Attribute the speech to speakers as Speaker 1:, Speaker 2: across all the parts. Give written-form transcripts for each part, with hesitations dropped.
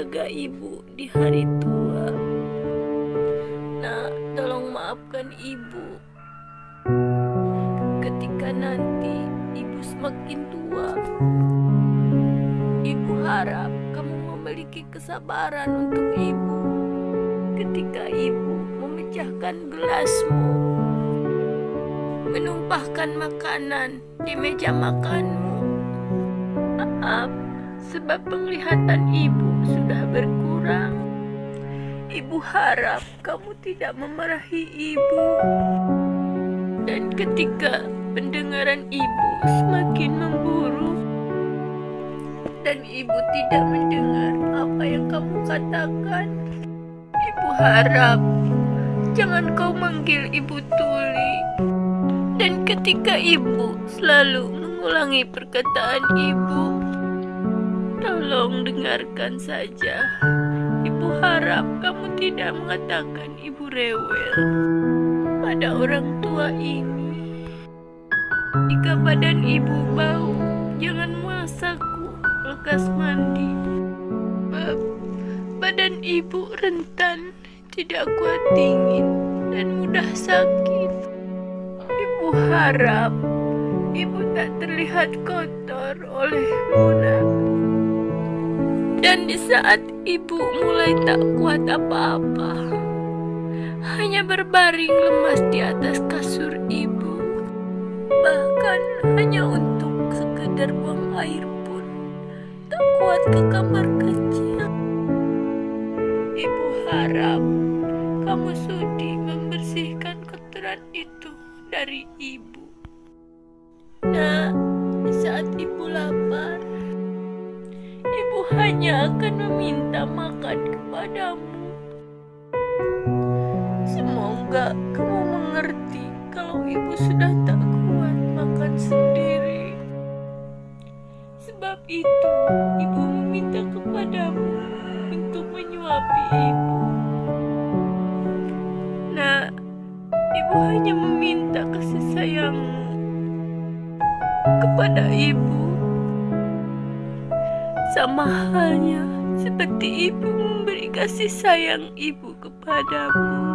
Speaker 1: menjaga ibu di hari tua. Nak, tolong maafkan ibu. Ketika nanti ibu semakin tua, ibu harap kamu memiliki kesabaran untuk ibu. Ketika ibu memecahkan gelasmu, menumpahkan makanan di meja makanmu, maaf, sebab penglihatan ibu sudah berkurang. Ibu harap kamu tidak memarahi ibu. Dan ketika pendengaran ibu semakin memburuk dan ibu tidak mendengar apa yang kamu katakan, ibu harap jangan kau manggil ibu Tuli. Dan ketika ibu selalu mengulangi perkataan ibu, tolong dengarkan saja. Ibu harap kamu tidak mengatakan ibu rewel pada orang tua ini. Jika badan ibu bau, jangan memaksaku lekas mandi. Badan ibu rentan, tidak kuat dingin, dan mudah sakit. Ibu harap ibu tak terlihat kotor oleh Muna. Dan di saat ibu mulai tak kuat apa-apa, hanya berbaring lemas di atas kasur ibu, bahkan hanya untuk sekedar buang air pun tak kuat ke kamar kecil. Ibu harap kamu sudi membersihkan kotoran itu dari ibu. Nah, di saat ibu lapar, ibu hanya akan meminta makan kepadamu. Semoga kamu mengerti kalau ibu sudah tak kuat makan sendiri. Sebab itu, ibu meminta kepadamu untuk menyuapi ibu. Nah, ibu hanya meminta kasih sayangmu kepada ibu. Sama halnya seperti ibu memberi kasih sayang ibu kepadamu.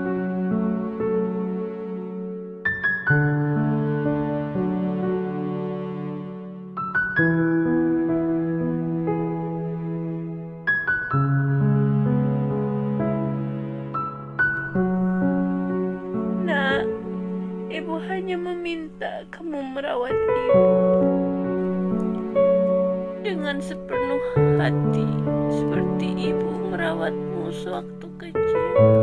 Speaker 1: Nah, ibu hanya meminta kamu merawat ibu dengan sepenuh hati, seperti ibu merawatmu sewaktu kecil.